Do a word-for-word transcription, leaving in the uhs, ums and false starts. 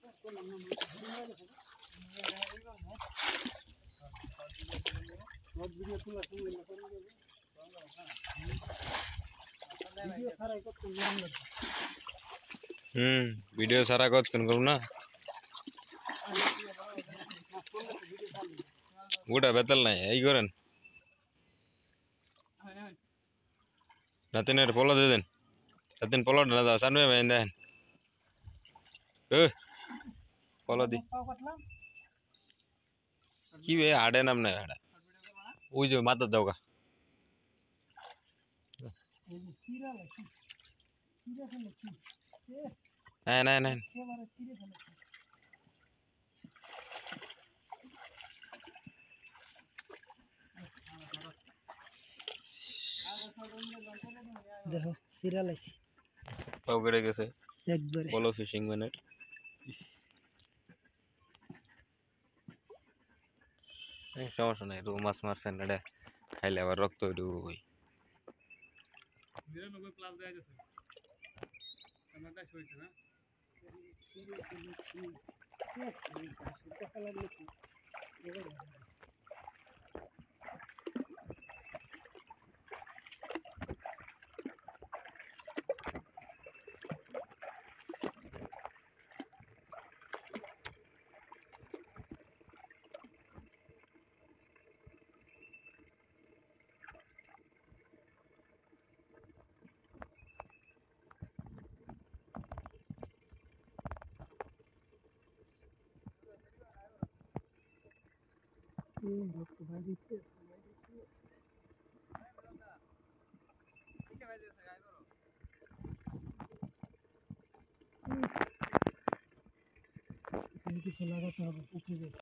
হুম video সারা কতক্ষণ করব না ওটা বেতাল নাই এই করেন নাতিনের পলো দিয়ে দেন নাতিন পলো না দাও সানবে বাইন দেন এ পলো দি কি বে আড়ে নাম না আড়া ওই যে মাথা দাও গা না না না দেখো সিরিয়াল আছে পাও কেটে গেছে একবারে পলো ফিশিং মানে সমস্যা নাই রু মাছ মারছেন এটা খাইলে আবার রক্ত ঢুকবে নিরানব্বই প্লাস দেয়া গেছে আমার কাছে হইছে না কিছু লাগাতে হবে পুকুরে